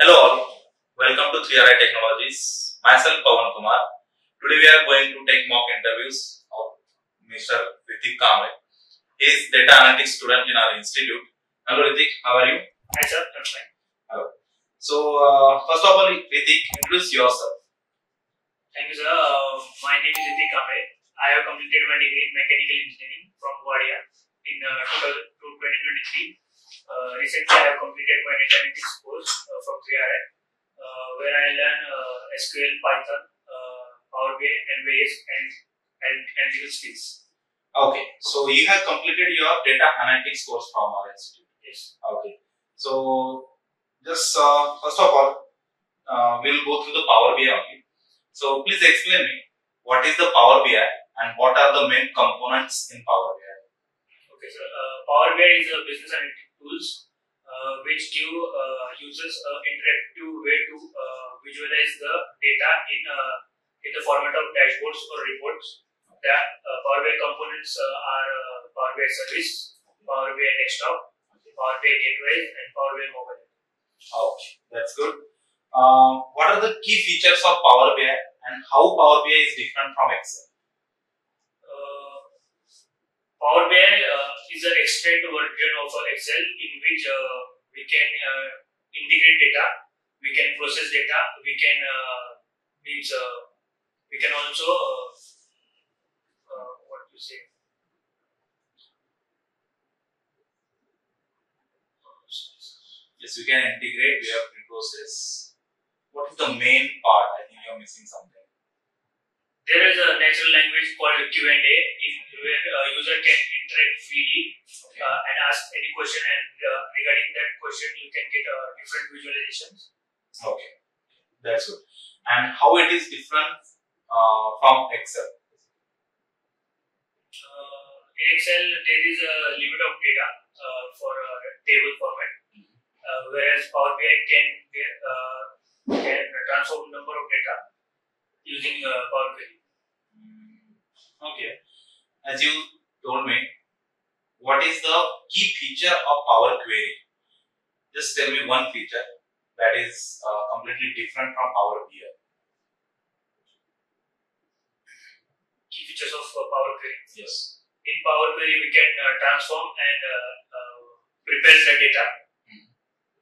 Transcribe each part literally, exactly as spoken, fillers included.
Hello all, welcome to three R I Technologies. Myself Pawan Kumar. Today we are going to take mock interviews of Mister Ritik Kamble. He is data analytics student in our institute. Hello Ritik, how are you? Hi sir, I'm fine. Hello. So uh, first of all, Ritik, introduce yourself. Thank you sir. Uh, my name is Ritik Kamble. I have completed my degree in mechanical engineering from Guadia in uh, twenty twenty-three. Uh, recently, I have completed my data analytics course uh, from three R I, uh, where I learn uh, S Q L, Python, uh, Power B I, and various and, and analytical skills. Okay, so you have completed your data analytics course from our institute. Yes. Okay, so just uh, first of all, uh, we'll go through the Power B I only. So please explain me what is the Power B I and what are the main components in Power B I. Okay, so uh, Power B I is a business analytics tools uh, which give uh, users an interactive way to uh, visualize the data in uh, in the format of dashboards or reports. The uh, Power B I components uh, are uh, Power B I Service, Power B I Desktop, Power B I Gateway, and Power B I Mobile. Okay, that's good. Uh, what are the key features of Power B I and how Power B I is different from Excel? Power B I uh, is an extended version of uh, Excel in which uh, we can uh, integrate data, we can process data, we can uh, means uh, we can also uh, uh, what to say. Yes, we can integrate. We have pre-process. What is the main part? I think you are missing something. There is a natural language called Q and A, in where a user can interact freely Okay. uh, and ask any question, and uh, regarding that question, you can get uh, different visualizations. Okay, that's good. And how it is different uh, from Excel? Uh, in Excel, there is a limit of data uh, for a table format, uh, whereas Power B I can get, uh, can transform number of data using uh, Power Query. Okay. As you told me, what is the key feature of Power Query? Just tell me one feature that is uh, completely different from Power B I. Key features of uh, Power Query. Yes. In Power Query, we can uh, transform and uh, uh, prepare the data. Mm-hmm.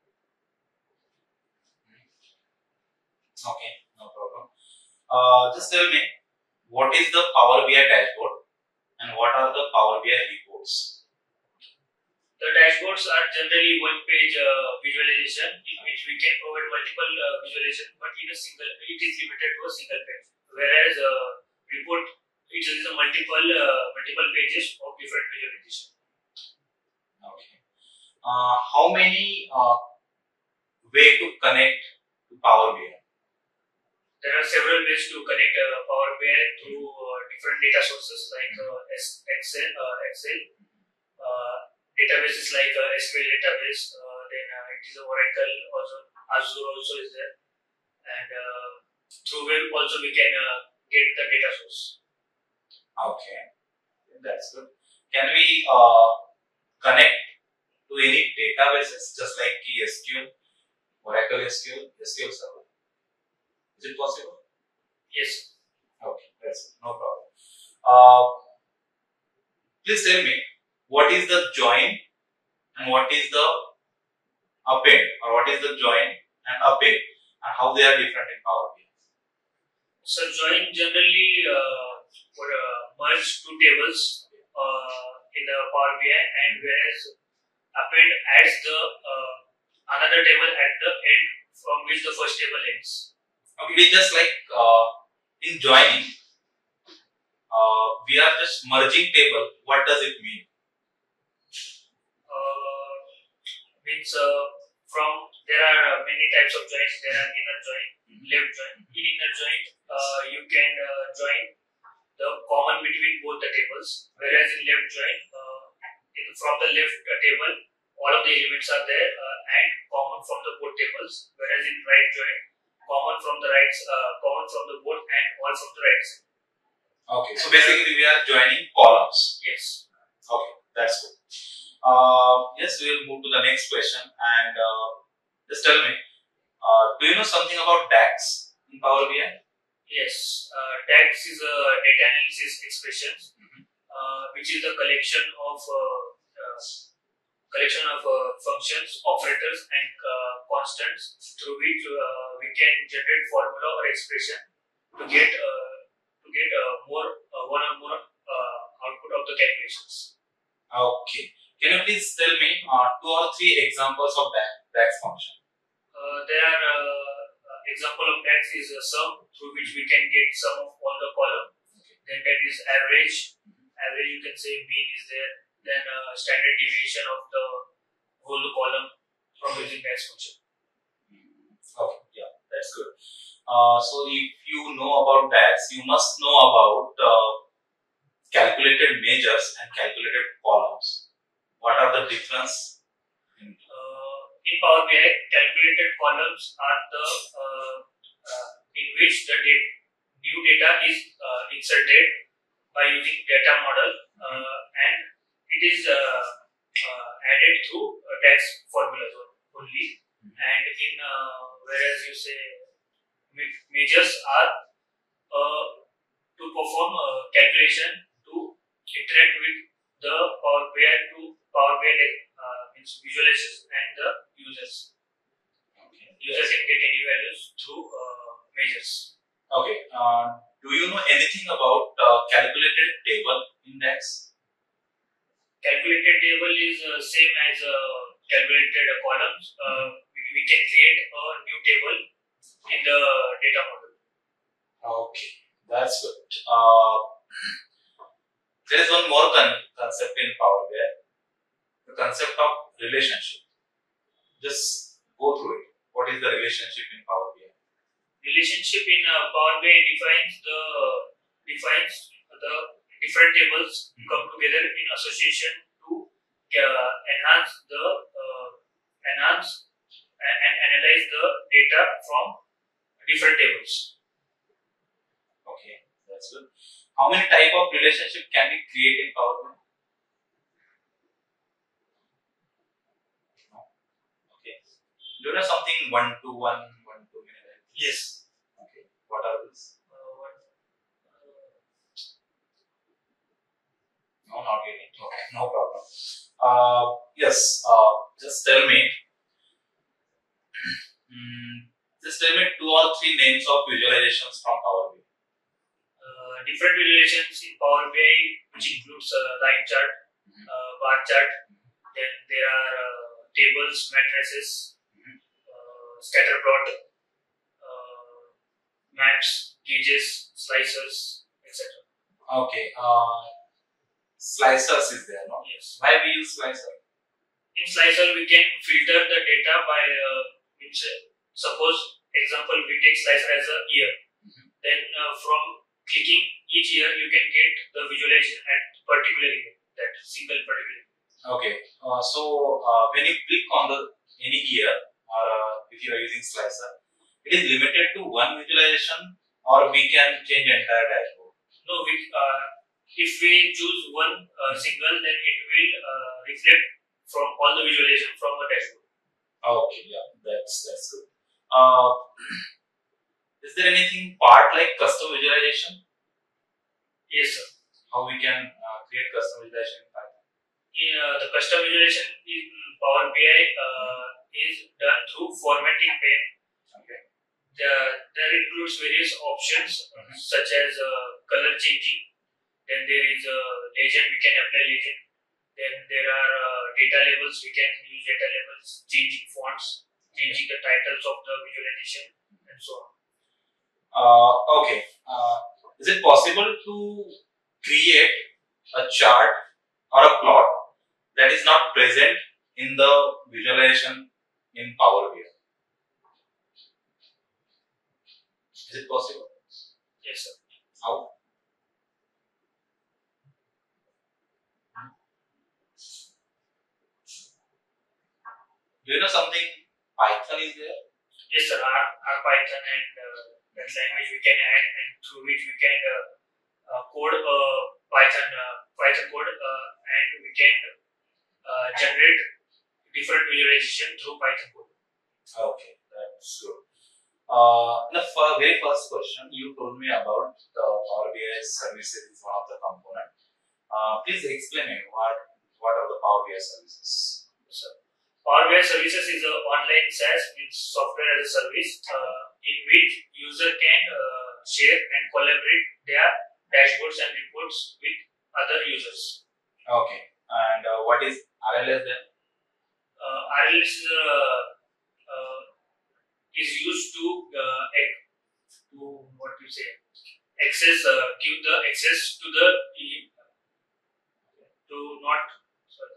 Okay, no problem. Uh, just tell me, what is the Power B I dashboard and what are the Power B I reports? The dashboards are generally one-page uh, visualization in which we can provide multiple uh, visualization, but in a single, it is limited to a single page. Whereas uh, report, it is a multiple uh, multiple pages of different visualization. Okay. Uh, how many uh, way to connect to Power B I? There are several ways to connect uh, Power B I through uh, different data sources like uh, Excel, uh, Excel uh, databases like uh, S Q L database. Uh, then uh, it is a Oracle, also Azure also is there, and uh, through web also we can uh, get the data source. Okay, that's good. Can we uh, connect to any databases just like S Q L, Oracle S Q L, S Q L Server? Is it possible? Yes. Okay, that's it. No problem. Uh, please tell me, what is the join and what is the append, or what is the join and append, and how they are different in Power B I? So join generally uh, for uh, merge two tables uh, in the Power B I, and whereas append adds the uh, another table at the end from which the first table ends. Okay, it's just like uh, in joining, uh, we are just merging table. What does it mean? Uh, means uh, from there are uh, many types of joins. There are inner join, left join. In inner join, uh, you can uh, join the common between both the tables, whereas in left join, uh, in, from the left uh, table, all of the elements are there uh, and common from the both tables, whereas in right join, common from the right, uh, common from the both and all from the right side. Okay, so basically we are joining columns. Yes. Okay, that's good. Uh, yes, we will move to the next question, and uh, just tell me, Uh, do you know something about DAX in Power B I? Yes, uh, DAX is a data analysis expression, uh, which is a collection of uh, uh, collection of uh, functions, operators, and uh, constants through which uh, we can generate formula or expression to get uh, to get uh, more uh, one or more uh, output of the calculations. Okay. Can you please tell me uh, two or three examples of DAX, DAX function? Uh, there are uh, uh, example of DAX is a sum through which we can get sum of all the column. Then that is average. Average you can say mean is there. Then uh, standard deviation of the whole column from using DAX function. Okay, yeah, that's good. Uh, so if you know about DAX, you must know about uh, calculated measures and calculated columns. What are the difference? Uh, in Power B I, calculated columns are the uh, uh, in which the data, new data is uh, inserted by using data model, uh, and it is uh, uh, added through uh, DAX formulas only. And in uh, whereas you say measures are uh, to perform uh, calculation to interact with the Power B I to Power B I uh, means visualizations and the users. Okay. User can get any values through uh, measures. Okay. Uh, do you know anything about uh, calculated table index? Calculated table is uh, same as uh, calculated uh, columns. Uh, we, we can create a new table in the data model. Okay, that's good. Uh, there is one more con concept in Power B I, the concept of relationship. Just go through it. What is the relationship in Power B I? Relationship in uh, Power B I defines the defines the different tables mm-hmm. come together in association to uh, enhance the uh, enhance and, and analyze the data from different tables. Okay, that's good. How many type of relationship can we create in Power B I? No. Okay. Do you know something one to one, one to many? Yes. Okay. What are these? Uh, what, uh, no, not really. Okay, no problem. Uh, yes. Uh, just tell me. mm, just tell me two or three names of visualizations from Power B I. Uh, different visualizations in Power B I, which includes uh, line chart, mm-hmm. uh, bar chart. Mm-hmm. Then there are uh, tables, matrices, mm-hmm. uh, scatter plot, uh, maps, gauges, slicers, et cetera. Okay. Uh, slicers is there, no? Yes. Why we use slicer? In slicer, we can filter the data by uh, which uh, suppose example we take slicer as a year. Mm-hmm. Then uh, from clicking each year, you can get the visualization at particular year, that single particular year. Okay. Uh, so uh, when you click on the any year, or uh, if you are using slicer, it is limited to one visualization, or we can change entire dashboard. No, we, uh, if we choose one uh, single, then it will uh, reflect from all the visualization from the dashboard. Okay, yeah, that's that's good. Uh, is there anything part like custom visualization? Yes, sir. How we can uh, create custom visualization in Python? Yeah, the custom visualization in Power B I uh, is done through formatting pane. Okay. The, there includes various options mm-hmm. such as uh, color changing. Then there is a legend, we can apply legend. Then there are uh, data labels, we can use data labels, changing fonts, changing the titles of the visualization, and so on. Uh, okay. Uh, is it possible to create a chart or a plot that is not present in the visualization in Power B I? Is it possible? Yes, sir. How? Do you know something Python is there? Yes, sir. R, R Python and uh, that language we can add, and through which we can uh, uh, code a uh, Python uh, Python code, uh, and we can uh, generate different visualization through Python code. Okay, that's good. Uh, the fir- very first question you told me about the Power B I services is one of the component. Uh, please explain me what what are the Power B I services? So, Power B I Services is an online SaaS with software as a service uh, in which user can uh, share and collaborate their dashboards and reports with other users. Okay, and uh, what is R L S then? Uh, R L S is, uh, uh, is used to uh, ac- to what you say access uh, give the access to the to not sorry,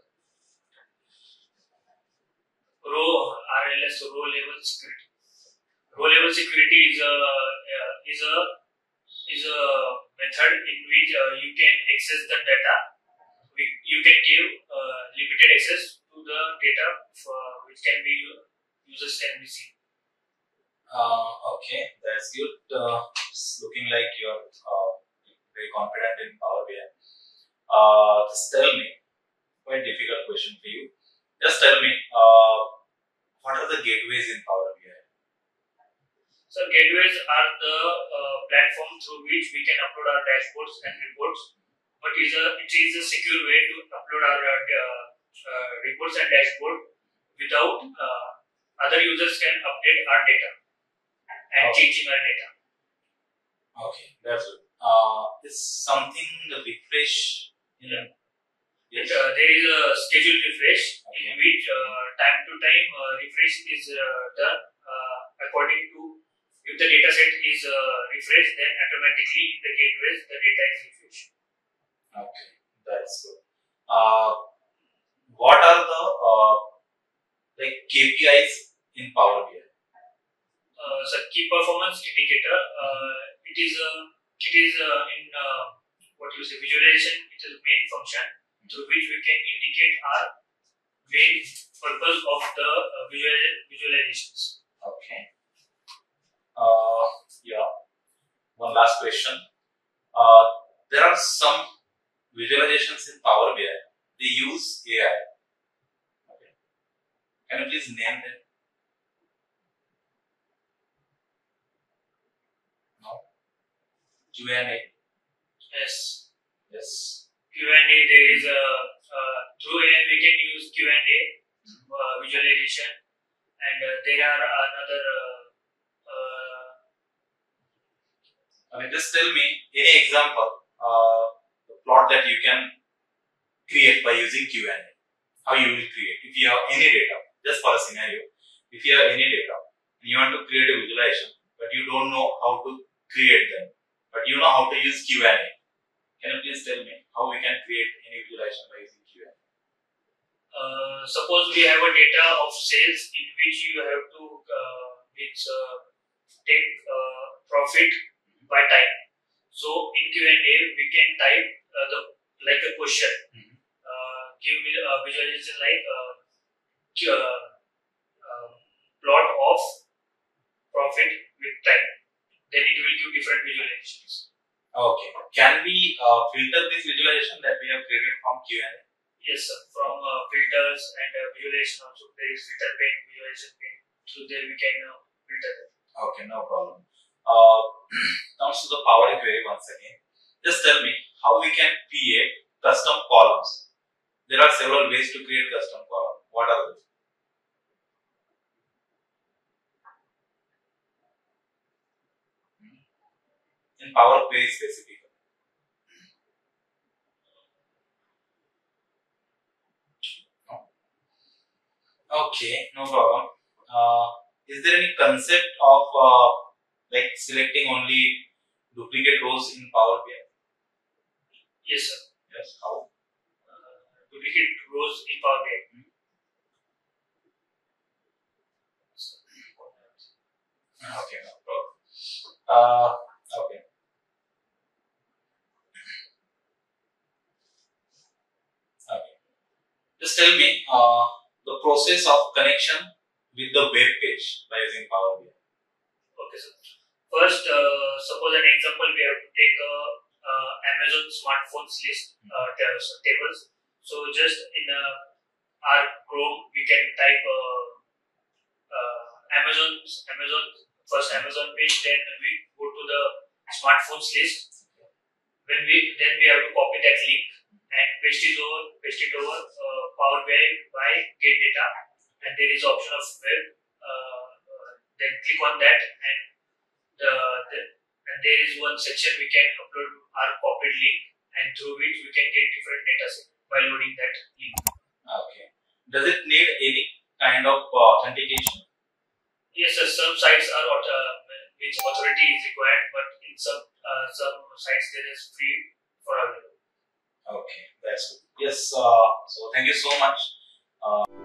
row R L S row level security. Row level security is a uh, is a is a method in which uh, you can access the data. We, you can give uh, limited access to the data for, which can be users can be seen. Uh, okay, that's good. Uh, it's looking like you're uh, very confident in Power B I. Uh, just tell me, quite difficult question for you. Just tell me, uh, what are the gateways in Power B I? So gateways are the uh, platform through which we can upload our dashboards and reports. But it is a it is a secure way to upload our uh, uh, reports and dashboard without uh, other users can update our data and Okay. changing our data. Okay, that's good. Uh, is something the refresh in Yeah. yes. Uh, there is a scheduled refresh Okay. in which uh, time to time uh, refresh is uh, done uh, according to if the data set is uh, refreshed, then automatically in the gateways the data is refreshed. Okay, that's good. Uh, what are the uh, like K P Is in Power B I? Uh, so key performance indicator. Uh, it is a it is uh, in uh, what you say visualization. It is main function through which we can indicate our main purpose of the uh, visual, visualizations. Okay. Uh, yeah. One last question. Uh, there are some visualizations in Power B I. They use A I. Okay. Can you please name them? No. Q and A. Yes. Yes. Q and A. There is a uh, through A I we can use Q and A uh, visualization, and uh, there are another. Uh, uh, I mean, just tell me any example, uh, the plot that you can create by using Q and A. How you will create if you have any data. Just for a scenario, if you have any data and you want to create a visualization, but you don't know how to create them, but you know how to use Q and A. Can you please tell me how we can create any visualization by using Q and A? uh, suppose we have a data of sales in which you have to uh, it's, uh, take uh, profit by time. So in Q and A we can type uh, the like a question. Mm-hmm. Uh, give me a visualization like uh, uh, uh, plot of profit with time. Then it will give different visualizations. Okay. Can we uh, filter this visualization that we have created from Q and A? Yes, sir. From uh, filters and uh, visualization also there is filter pane, visualization pane. Through there we can uh, filter them. Okay, no problem. Uh, comes to the Power Query once again. Just tell me how we can create custom columns. There are several ways to create custom column. What are those? In Power Query specifically. Okay, no problem. Uh, is there any concept of uh, like selecting only duplicate rows in Power B I? Yes, sir. Yes. How? Uh, duplicate rows in Power B I. Okay, no problem. Uh, okay. Okay. Just tell me uh, the process of connection with the web page by using Power B I. Okay, sir. First, uh, suppose an example we have to take a uh, Amazon smartphones list uh, tables. So just in uh, our Chrome we can type uh, uh, Amazon Amazon first Amazon page, then we go to the smartphones list. When we then we have to copy that link and paste it over, paste it over uh, Power B I by get data, and there is option of web. Uh, uh, then click on that, and the, the and there is one section we can upload our copied link, and through which we can get different data set by loading that link. Okay. Does it need any kind of uh, authentication? Yes, sir, some sites are uh, which authority is required, but in some uh, some sites there is free for available. Okay, that's good. Yes. Uh, so thank you so much. Uh,